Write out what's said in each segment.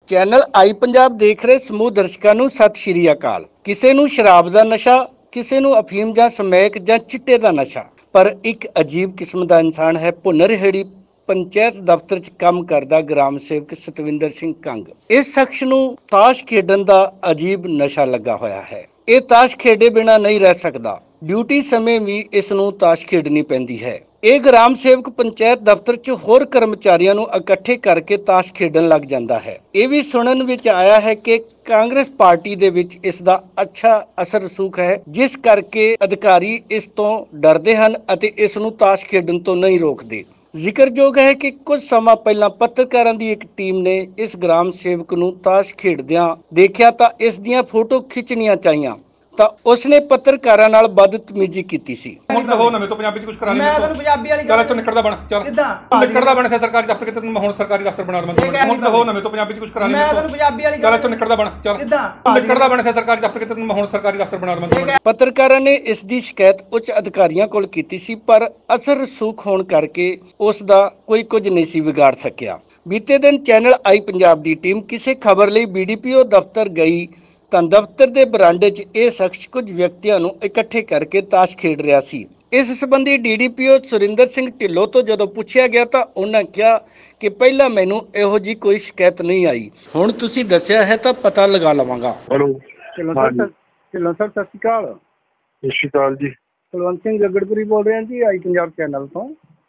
Channel I Punjab ਦੇਖ ਰਹੇ ਸਮੂਹ ਦਰਸ਼ਕਾਂ ਨੂੰ ਸਤਿ ਸ਼੍ਰੀ ਅਕਾਲ। ਕਿਸੇ ਨੂੰ ਸ਼ਰਾਬ ਦਾ ਨਸ਼ਾ, ਕਿਸੇ ਨੂੰ ਅਫੀਮ ਜਾਂ ਸਮੈਕ ਜਾਂ ਚਿੱਟੇ ਦਾ ਨਸ਼ਾ, ਪਰ ਇੱਕ ਅਜੀਬ ਕਿਸਮ ਦਾ ਇਨਸਾਨ ਹੈ ਭੁਨਰਹੇੜੀ ਪੰਚਾਇਤ ਦਫ਼ਤਰ 'ਚ ਕੰਮ ਕਰਦਾ ਗ੍ਰਾਮ ਸੇਵਕ ਸਤਵਿੰਦਰ ਸਿੰਘ ਕੰਗ। ਇਸ ਸ਼ਖਸ ਨੂੰ ਤਾਸ਼ ਖੇਡਣ ਦਾ ਅਜੀਬ ਨਸ਼ਾ ਲੱਗਾ ਹੋਇਆ ਹੈ। ਇਹ ਤਾਸ਼ ਖੇਡੇ ਬਿਨਾਂ ਨਹੀਂ ਰਹਿ ਸਕਦਾ। ਡਿਊਟੀ ਸਮੇਂ ਵੀ ਇਸ ਨੂੰ ਤਾਸ਼ ਖੇਡਣੀ ਪੈਂਦੀ ਹੈ। ਇਹ ਗ੍ਰਾਮ ਸੇਵਕ ਪੰਚਾਇਤ ਦਫ਼ਤਰ 'ਚ ਹੋਰ ਕਰਮਚਾਰੀਆਂ ਨੂੰ ਇਕੱਠੇ ਕਰਕੇ ਤਾਸ਼ ਖੇਡਣ ਲੱਗ ਜਾਂਦਾ ਹੈ। ਇਹ ਵੀ ਸੁਣਨ ਵਿੱਚ ਆਇਆ ਹੈ ਕਿ ਕਾਂਗਰਸ ਪਾਰਟੀ ਦੇ ਵਿੱਚ ਇਸ ਦਾ ਅੱਛਾ ਅਸਰ ਰਸੂਖ ਹੈ, ਜਿਸ ਕਰਕੇ ਅਧਿਕਾਰੀ ਇਸ ਤੋਂ ਡਰਦੇ ਹਨ ਅਤੇ ਇਸ ਨੂੰ ਤਾਸ਼ ਖੇਡਣ ਤੋਂ ਨਹੀਂ ਰੋਕਦੇ। ਜ਼ਿਕਰਯੋਗ ਹੈ ਕਿ ਕੁਝ ਸਮਾਂ ਪਹਿਲਾਂ ਪੱਤਰਕਾਰਾਂ ਦੀ ਇੱਕ ਟੀਮ ਨੇ ਇਸ ਗ੍ਰਾਮ ਸੇਵਕ ਨੂੰ ਤਾਸ਼ ਖੇਡਦਿਆਂ ਦੇਖਿਆ ਤਾਂ ਇਸ ਦੀਆਂ ਫੋਟੋ ਖਿੱਚਣੀਆਂ ਚਾਹੀਆਂ ਤਾਂ ਉਸਨੇ ਪੱਤਰਕਾਰਾਂ ਨਾਲ ਬਦਤਮੀਜ਼ੀ ਕੀਤੀ ਸੀ। ਹੁਣ ਤਾਂ ਹੋ ਨਵੇਂ ਤੋਂ ਪੰਜਾਬੀ ਚ ਕੁਝ ਕਰਾ ਲਈ। ਮੈਂ ਤੈਨੂੰ ਪੰਜਾਬੀ ਵਾਲੀ ਚੱਲ ਤੂੰ ਨਿਕਲਦਾ ਬਣ, ਚੱਲ ਕਿੱਦਾਂ ਨਿਕਲਦਾ ਬਣ ਇੱਥੇ ਸਰਕਾਰੀ ਦਫ਼ਤਰ ਕਿਤੇ ਮੈਂ ਹੁਣ ਸਰਕਾਰੀ ਦਫ਼ਤਰ ਬਣਾ ਦਵਾਂ। ਹੁਣ ਤਾਂ ਹੋ ਨਵੇਂ ਤੋਂ ਪੰਜਾਬੀ ਚ ਕੁਝ ਕਰਾ ਲਈ। ਮੈਂ ਤੈਨੂੰ ਪੰਜਾਬੀ ਵਾਲੀ ਚੱਲ ਤੂੰ ਨਿਕਲਦਾ ਬਣ, ਚੱਲ ਕਿੱਦਾਂ ਨਿਕਲਦਾ ਬਣ ਇੱਥੇ ਸਰਕਾਰੀ ਦਫ਼ਤਰ ਕਿਤੇ ਮੈਂ ਹੁਣ ਸਰਕਾਰੀ ਦਫ਼ਤਰ ਬਣਾ ਦਵਾਂ। ਪੱਤਰਕਾਰਾਂ ਨੇ ਇਸ ਦੀ ਸ਼ਿਕਾਇਤ ਉੱਚ ਅਧਿਕਾਰੀਆਂ ਕੋਲ ਕੀਤੀ ਸੀ, ਪਰ ਅਸਰ ਰਸੂਖ ਹੋਣ ਕਰਕੇ ਉਸ ਦਾ ਕੋਈ ਕੁਝ ਨਹੀਂ ਸੀ ਵਿਗਾੜ ਸਕਿਆ। ਬੀਤੇ ਦਿਨ ਚੈਨਲ ਆਈ ਪੰਜਾਬ ਦੀ ਟੀਮ ਕਿਸੇ ਖਬਰ ਲਈ BDPO ਦਫ਼ਤਰ ਗਈ ਤਾਂ ਦਫ਼ਤਰ ਦੇ ਬਰਾਂਡੇ 'ਚ ਇਹ ਸ਼ਖਸ ਕੁਝ ਵਿਅਕਤੀਆਂ ਨੂੰ ਇਕੱਠੇ ਕਰਕੇ ਤਾਸ਼ ਖੇਡ ਰਿਹਾ ਸੀ। ਇਸ ਸੰਬੰਧੀ DDPO ਸੁਰਿੰਦਰ ਸਿੰਘ ਢਿੱਲੋਂ ਤੋਂ ਜਦੋਂ ਪੁੱਛਿਆ ਗਿਆ ਤਾਂ ਉਹਨਾਂ ਕਿਹਾ ਕਿ ਪਹਿਲਾਂ ਮੈਨੂੰ ਇਹੋ ਜੀ ਕੋਈ ਸ਼ਿਕਾਇਤ ਨਹੀਂ ਆਈ, ਹੁਣ ਤੁਸੀਂ ਦੱਸਿਆ ਹੈ ਤਾਂ ਪਤਾ ਲਗਾ ਲਵਾਂਗਾ। ਹੈਲੋ ਢਿੱਲੋਂ ਸਰ ਸਤਿ ਸ਼੍ਰੀ ਅਕਾਲ। ਸਤਿ ਸ਼੍ਰੀ ਅਕਾਲ ਜੀ। ਕੁਲਵੰਤ ਸਿੰਘ ਜੱਗੜਪੁਰੀ ਬੋਲ ਰਹੇ ਹਾਂ ਜੀ, ਆਈ ਪੰਜਾਬ ਚੈਨਲ ਤੋਂ।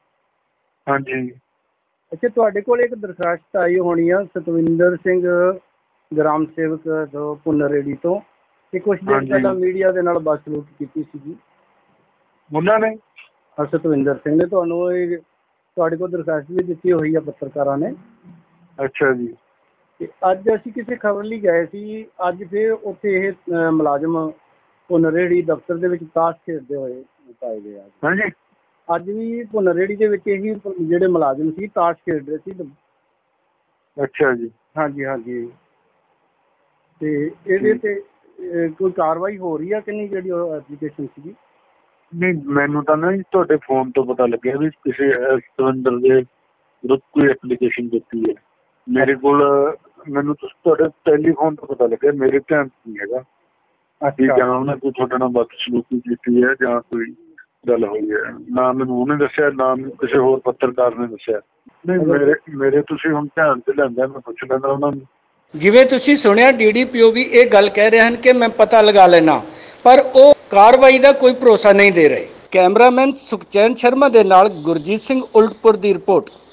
ਹਾਂਜੀ। ਅੱਛਾ, ਤੁਹਾਡੇ ਕੋਲ ਇੱਕ ਦਰਖਾਸਤ ਆਈ ਹੋਣੀ ਆ ਸਤਵਿੰਦਰ ਸਿੰਘ ਗ੍ਰਾਮ ਸੇਵਕ ਤੋਂ ਭੁਨਰਹੇੜੀ ਤੋਂ ਕਿ ਕੁਝ ਦਿਨ ਪਹਿਲਾਂ ਮੀਡੀਆ ਦੇ ਨਾਲ ਬਦਸਲੂਕ ਕੀਤੀ ਸੀਗੀ ਉਹਨਾਂ ਨੇ। ਸਤਵਿੰਦਰ ਸਿੰਘ ਨੇ ਤੁਹਾਨੂੰ ਤੁਹਾਡੇ ਕੋਲ ਦਰਖਾਸਤ ਵੀ ਦਿੱਤੀ ਹੋਈ ਆ ਪੱਤਰਕਾਰਾਂ ਨੇ। ਅੱਛਾ ਜੀ। ਤੇ ਅੱਜ ਅਸੀਂ ਕਿਸੇ ਖਬਰ ਲਈ ਗਏ ਸੀ, ਅੱਜ ਫਿਰ ਉੱਥੇ ਇਹ ਮੁਲਾਜ਼ਮ ਭੁਨਰਹੇੜੀ ਦਫ਼ਤਰ ਦੇ ਵਿੱਚ ਤਾਸ਼ ਖੇਡਦੇ ਹੋਏ ਪਾਏ ਗਏ। ਹਾਂਜੀ। ਅੱਜ ਵੀ ਭੁਨਰਹੇੜੀ ਦੇ ਵਿੱਚ ਇਹੀ ਜਿਹੜੇ ਮੁਲਾਜ਼ਮ ਸੀ ਤਾਸ਼ ਖੇਡ ਰਹੇ ਸੀ। ਅੱਛਾ ਜੀ। ਹਾਂਜੀ ਹਾਂਜੀ। ਤੇ ਇਹਦੇ ਤੇ ਕੋਈ ਕਾਰਵਾਈ ਹੋ ਰਹੀ ਆ ਕਿ ਨਹੀਂ, ਜਿਹੜੀ ਐਪਲੀਕੇਸ਼ਨ ਸੀਗੀ? ਨਹੀਂ, ਮੈਨੂੰ ਤਾਂ ਨਾ ਤੁਹਾਡੇ ਫੋਨ ਤੋਂ ਪਤਾ ਲੱਗਿਆ ਵੀ ਕਿਸੇ ਸਤਵਿੰਦਰ ਦੇ ਵਿਰੁੱਧ ਕੋਈ ਐਪਲੀਕੇਸ਼ਨ ਦਿੱਤੀ ਹੈ। ਮੇਰੇ ਕੋਲ ਮੈਨੂੰ ਤੁਹਾਡੇ ਟੈਲੀਫੋਨ ਤੋਂ ਪਤਾ ਲੱਗਿਆ, ਮੇਰੇ ਧਿਆਨ ਨਹੀਂ ਹੈਗਾ ਕਿ ਜਾਂ ਉਹਨੇ ਕੋਈ ਤੁਹਾਡੇ ਨਾਲ ਬਦਸਲੂਕੀ ਕੀਤੀ ਹੈ ਜਾਂ ਕੋਈ ਗੱਲ ਹੋਈ ਹੈ। ਨਾ ਮੈਨੂੰ ਉਹਨੇ ਦੱਸਿਆ, ਨਾ ਕਿਸੇ ਹੋਰ ਪੱਤਰਕਾਰ ਨੇ ਦੱਸਿਆ। ਨਹੀਂ, ਮੇਰੇ ਤੁਸੀਂ ਹੁਣ ਧਿਆਨ ਤੇ ਲੈਂਦਾ, ਮੈਂ ਪੁੱਛ ਲੈਂਦਾ ਉਹਨਾਂ ਨੂੰ। ਜਿਵੇਂ ਤੁਸੀਂ ਸੁਣਿਆ DDPO ਵੀ ਇਹ ਗੱਲ ਕਹਿ ਰਹੇ ਹਨ ਕਿ ਮੈਂ ਪਤਾ ਲਗਾ ਲੈਣਾ, ਪਰ ਉਹ ਕਾਰਵਾਈ ਦਾ ਕੋਈ ਭਰੋਸਾ ਨਹੀਂ ਦੇ ਰਹੇ। ਕੈਮਰਾਮੈਨ ਸੁਖਚੈਨ ਸ਼ਰਮਾ ਦੇ ਨਾਲ ਗੁਰਜੀਤ ਸਿੰਘ ਉਲਟਪੁਰ ਦੀ ਰਿਪੋਰਟ।